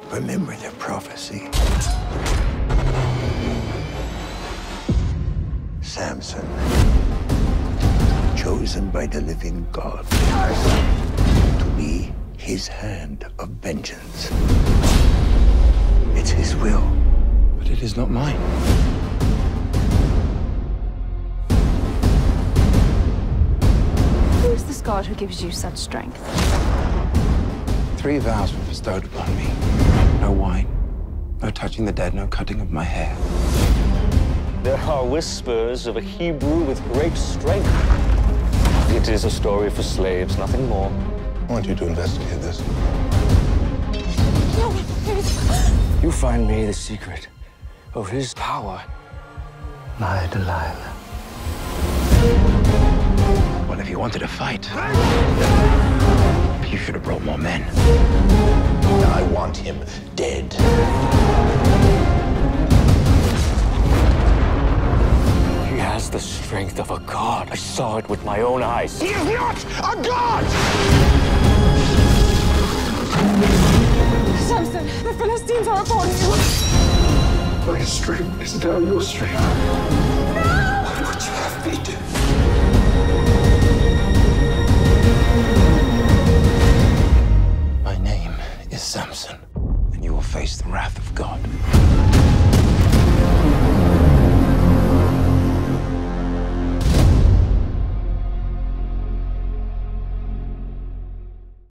Remember their prophecy. Samson, chosen by the living God to be his hand of vengeance. It's his will, but it is not mine. Who is this God who gives you such strength? 3 vows were bestowed upon me. No wine, no touching the dead, no cutting of my hair. There are whispers of a Hebrew with great strength. It is a story for slaves, nothing more. I want you to investigate this. No, please. You find me the secret of his power. My Delilah. Well, if you wanted to fight, you should have brought more men. I want him dead. He has the strength of a god. I saw it with my own eyes. He is not a god! Samson, the Philistines are upon you. My strength is now your strength. No! What would you have me do? My name is Samson, and you will face the wrath of God.